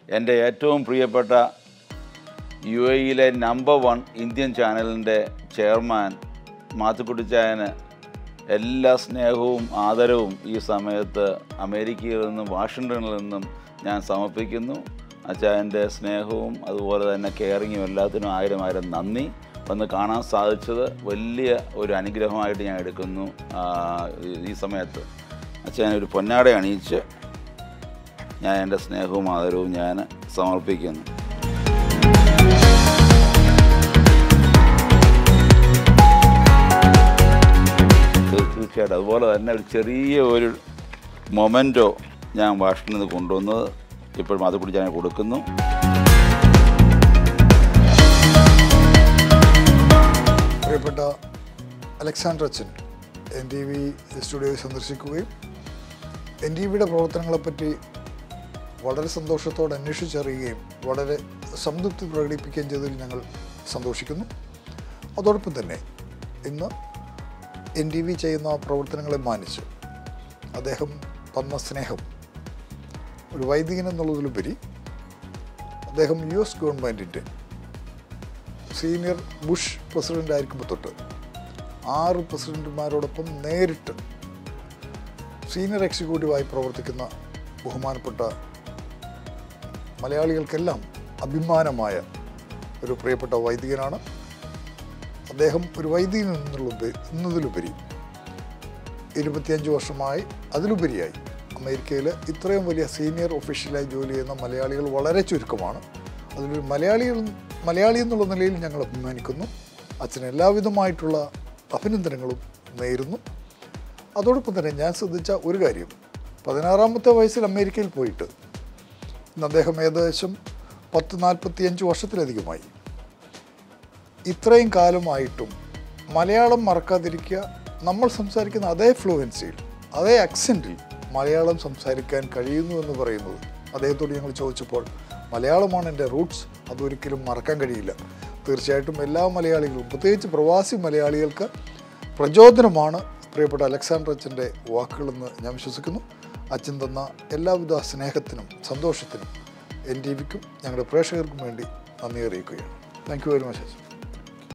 എൻ്റെ ഏറ്റവും പ്രിയപ്പെട്ട UAE-ലെ നമ്പർ 1 ഇന്ത്യൻ ചാനലിൻ്റെ ചെയർമാൻ മാത്തുക്കുട്ടിച്ചായന് എല്ലാ സ്നേഹവും ആദരവും ഈ സമയത്ത് അമേരിക്കയിൽ നിന്നും വാഷിങ്ടണിൽ നിന്നും ഞാൻ സമർപ്പിക്കുന്നു. അച്ചായൻ്റെ സ്നേഹവും അതുപോലെ തന്നെ കെയറിങ്ങും എല്ലാത്തിനും ആയിരം നന്ദി. വന്ന് കാണാൻ സാധിച്ചത് വലിയ ഒരു അനുഗ്രഹമായിട്ട് ഞാൻ എടുക്കുന്നു. ഈ സമയത്ത് അച്ചായൻ ഒരു പൊന്നാട അണിയിച്ച് ഞാൻ എൻ്റെ സ്നേഹവും ആദരവും ഞാൻ സമർപ്പിക്കുന്നു. തീർച്ചയായിട്ടും അതുപോലെ തന്നെ ഒരു ചെറിയ ഒരു മൊമെൻറ്റോ ഞാൻ വാഷിൽ നിന്ന് കൊണ്ടുവന്നത് ഇപ്പോഴും അത് കൂടി ഞാൻ കൊടുക്കുന്നു. പ്രിയപ്പെട്ട അലക്സാണ്ടർ അച്ഛൻ NTV സ്റ്റുഡിയോയിൽ സന്ദർശിക്കുകയും NTVയുടെ പ്രവർത്തനങ്ങളെപ്പറ്റി വളരെ സന്തോഷത്തോടെ അന്വേഷിച്ചറിയുകയും വളരെ സംതൃപ്തി പ്രകടിപ്പിക്കുകയും ചെയ്തതിൽ ഞങ്ങൾ സന്തോഷിക്കുന്നു. അതോടൊപ്പം തന്നെ ഇന്ന് NTV ചെയ്യുന്ന പ്രവർത്തനങ്ങളെ മാനിച്ച് അദ്ദേഹം തന്ന സ്നേഹം ഒരു വൈദികൻ എന്നുള്ളതിലുപരി അദ്ദേഹം US ഗവൺമെൻറ്റിൻ്റെ സീനിയർ ബുഷ് പ്രസിഡൻ്റ് ആയിരിക്കുമ്പോൾ തൊട്ട് 6 പ്രസിഡന്റുമാരോടൊപ്പം നേരിട്ട് സീനിയർ എക്സിക്യൂട്ടീവായി പ്രവർത്തിക്കുന്ന ബഹുമാനപ്പെട്ട മലയാളികൾക്കെല്ലാം അഭിമാനമായ ഒരു പ്രിയപ്പെട്ട വൈദികനാണ്. അദ്ദേഹം ഒരു വൈദികൻ എന്നതിലുപരി 25 വർഷമായി അതിലുപരിയായി അമേരിക്കയിൽ ഇത്രയും വലിയ സീനിയർ ഒഫീഷ്യലായി ജോലി ചെയ്യുന്ന മലയാളികൾ വളരെ ചുരുക്കമാണ്. അതിലൊരു മലയാളി എന്നുള്ള നിലയിൽ ഞങ്ങൾ അഭിമാനിക്കുന്നു. അച്ഛന് എല്ലാവിധമായിട്ടുള്ള അഭിനന്ദനങ്ങളും നേരുന്നു. അതോടൊപ്പം തന്നെ ഞാൻ ശ്രദ്ധിച്ച ഒരു കാര്യം, 16-ാമത്തെ വയസ്സിൽ അമേരിക്കയിൽ പോയിട്ട് ഇന്ന് അദ്ദേഹം ഏകദേശം 45 വർഷത്തിലധികമായി. ഇത്രയും കാലമായിട്ടും മലയാളം മറക്കാതിരിക്കുക, നമ്മൾ സംസാരിക്കുന്ന അതേ ഫ്ലുവൻസിയിൽ അതേ ആക്സെൻറ്റിൽ മലയാളം സംസാരിക്കാൻ കഴിയുന്നു എന്ന് പറയുന്നത് അദ്ദേഹത്തോട് ഞങ്ങൾ ചോദിച്ചപ്പോൾ മലയാളമാണ് എൻ്റെ റൂട്ട്സ്, അതൊരിക്കലും മറക്കാൻ കഴിയില്ല. തീർച്ചയായിട്ടും എല്ലാ മലയാളികളും പ്രത്യേകിച്ച് പ്രവാസി മലയാളികൾക്ക് പ്രചോദനമാണ് പ്രിയപ്പെട്ട അലക്സാണ്ടർ അച്ഛൻ്റെ വാക്കുകളെന്ന് ഞാൻ വിശ്വസിക്കുന്നു. അച്ഛൻ തന്ന എല്ലാവിധ സ്നേഹത്തിനും സന്തോഷത്തിനും NTVക്കും ഞങ്ങളുടെ പ്രേക്ഷകർക്കും വേണ്ടി നന്ദി അറിയിക്കുകയാണ്. താങ്ക് യു വെരി മച്ച് അച്ഛൻ.